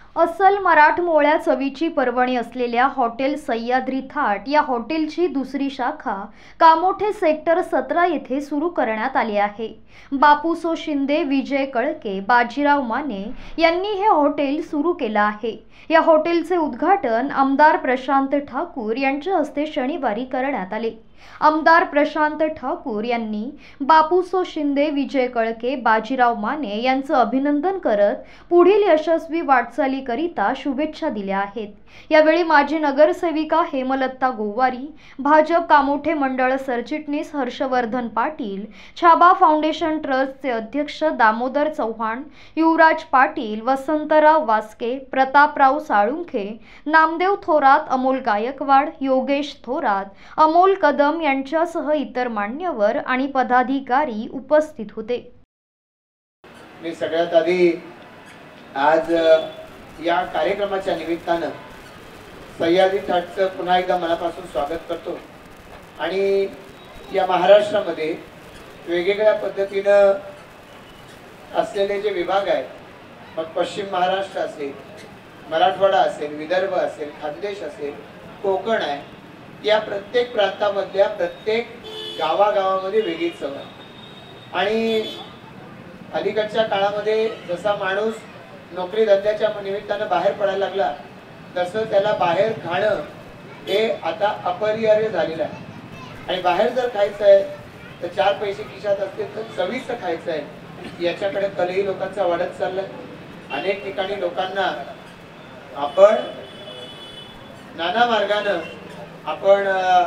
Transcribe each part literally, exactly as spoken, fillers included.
अस्सल मराठमोळ्या चवीची पर्वणी असलेल्या हॉटेल सह्याद्री थाट या हॉटेलची दुसरी शाखा कामोठे सेक्टर सतरा येथे सुरू करण्यात आली आहे। बापूसो शिंदे, विजय कळके, बाजीराव माने यांनी हे हॉटेल सुरू केलं आहे। या हॉटेलचे उद्घाटन आमदार प्रशांत ठाकूर यांच्या हस्ते शनिवारी करण्यात आले। आमदार प्रशांत ठाकूर यांनी बापूसो शिंदे, विजय कळके, बाजीराव माने यांचं अभिनंदन करत पुढील यशस्वी वाटचालीकरिता शुभेच्छा दिल्या आहेत। यावेळी माजी नगरसेविका हेमलता गोवारी, भाजप कामोठे मंडळ सरचिटणीस हर्षवर्धन पाटील, छाबा फाउंडेशन ट्रस्टचे अध्यक्ष दामोदर चव्हाण, युवराज पाटील, वसंतराव वास्के, प्रतापराव साळुंखे, नामदेव थोरात, अमोल गायकवाड, योगेश थोरात, अमोल कदम यांच्यासह इतर मान्यवर आणि पदाधिकारी उपस्थित होते। मी सगळ्यात आधी आज या कार्यक्रमाच्या निमित्तानं सह्याद्री थाटचं पुन्हा एकदा मनापासून स्वागत करतो आणि या महाराष्ट्रामध्ये वेगवेगळ्या पद्धतीनं असलेले जे विभाग आहेत, मग पश्चिम महाराष्ट्र असेल, मराठवाडा असेल, विदर्भ असेल, खानदेश असेल, कोकण आहे, या प्रत्येक प्रांतामधल्या प्रत्येक गावागावामध्ये वेगळी चव आहे। आणि अलीकडच्या काळामध्ये जसा माणूस नोकरी धंद्याच्या निमित्तानं बाहेर पडायला लागला, तसं त्याला बाहेर खाणं हे आता अपरिहार्य झालेलं आहे। आणि बाहेर जर खायचं आहे तर चार पैसे खिशात असतील तर चवीचं खायचं आहे, याच्याकडे कलही लोकांचा वाढत चाललाय। अनेक ठिकाणी लोकांना आपण नाना मार्गानं आपण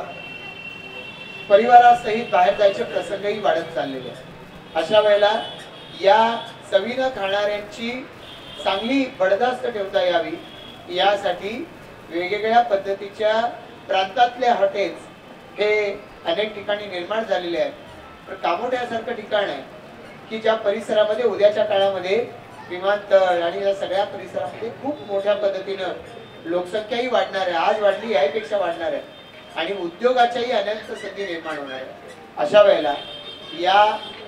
परिवारासहित बाहेर जायचे प्रसंगही वाढत चाललेले आहेत। अशा वेळेला या चवीनं खाणाऱ्यांची चांगली बडदास्त ठेवता यावी यासाठी वेगवेगळ्या पद्धतीच्या प्रांतातले हॉटेल्स हे अनेक ठिकाणी निर्माण झालेले आहेत। पण कामोठे यासारखं ठिकाण आहे की ज्या परिसरामध्ये उद्याच्या काळामध्ये विमानतळ आणि या सगळ्या परिसरामध्ये खूप मोठ्या पद्धतीनं लोकसंख्याही वाढणार आहे, आज वाढली यापेक्षा वाढणार आहे आणि उद्योगाच्याही अनेक संधी निर्माण होणार आहे। अशा वेळेला या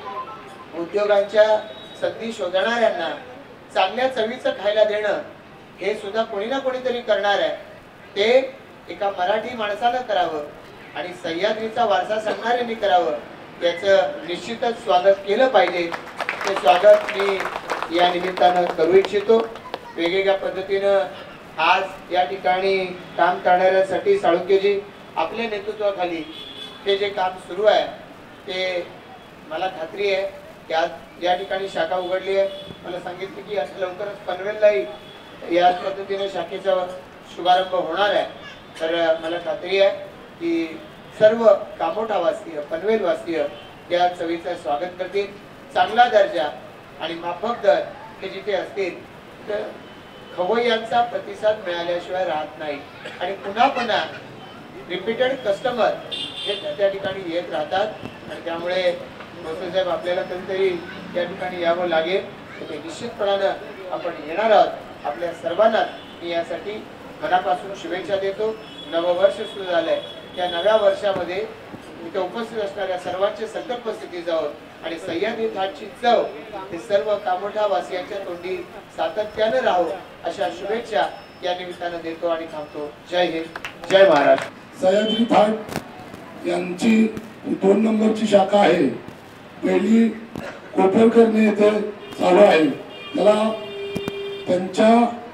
उद्योगांच्या संधी शोधणाऱ्यांना चांगल्या चवीचं खायला देणं हे सुद्धा कोणी ना कोणीतरी करणार आहे। ते एका मराठी माणसानं करावं आणि सह्याद्रीचा वारसा सांगणाऱ्यांनी करावं, याचं निश्चितच स्वागत केलं पाहिजे। ते स्वागत मी या निमित्तानं करू इच्छितो। वेगवेगळ्या पद्धतीनं आज या ठिकाणी काम करणाऱ्यांसाठी साळुंखेजी आपल्या नेतृत्वाखाली हे जे काम सुरू आहे ते मला खात्री आहे की आज या ठिकाणी शाखा उघडली आहे। मला सांगितलं की आज लवकरच पनवेललाही याच पद्धतीने शाखेचा शुभारंभ होणार आहे। तर मला खात्री आहे की सर्व कामोठावासीय, पनवेलवासीय या चवीचं स्वागत करतील। चांगला दर्जा आणि माफक दर हे जिथे असतील तर खवय्यांचा प्रतिसाद मिळाल्याशिवाय राहत नाही आणि पुन्हा पुन्हा रिपीटेड कस्टमर हे त्या ठिकाणी येत राहतात आणि त्यामुळे भोसले साहेब आपल्याला कधीतरी या ठिकाणी यावं लागेल, ते निश्चितपणानं आपण येणार आहोत। आपल्या सर्वांना मी यासाठी मनापासून शुभेच्छा देतो। नववर्ष सुरू झालंय, या नव्या वर्षामध्ये इथे उपस्थित असणाऱ्या सर्वांचे संकल्प स्थिती जावं आणि सह्याद्री थाटची चव हे सर्व कामोठा वासियांच्या तोंडी सातत्याने राहो अशा शुभेच्छा या निमित्तानं देतो आणि थांबतो। जय हिंद, जय महाराष्ट्र। सह्याद्री थाट यांची दोन नंबरची शाखा आहे, पहिली कोपरकरने येथे चालू आहे। त्याला त्यांच्या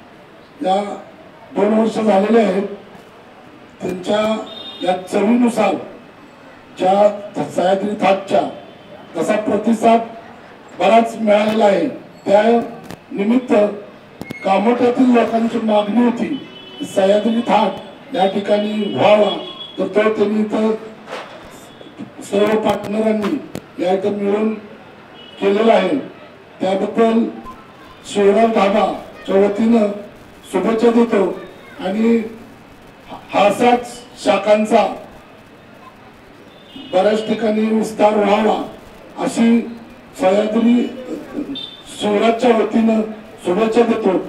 या दोन वर्ष झालेले आहेत, त्यांच्या या चवीनुसार ज्या सह्याद्री थाटच्या जसा प्रतिसाद बराच मिळालेला आहे, त्या निमित्त कामोठ्यातील लोकांची मागणी होती सह्याद्री थाट या ठिकाणी व्हावा, तर तो त्यांनी तर सर्व पार्टनरांनी या इथं मिळून केलेला आहे। त्याबद्दल शिवराज ढाबाच्या वतीनं शुभेच्छा देतो आणि हाच शाखांचा बऱ्याच ठिकाणी विस्तार व्हावा अशी सह्याद्री शिवराजच्या वतीनं शुभेच्छा देतो।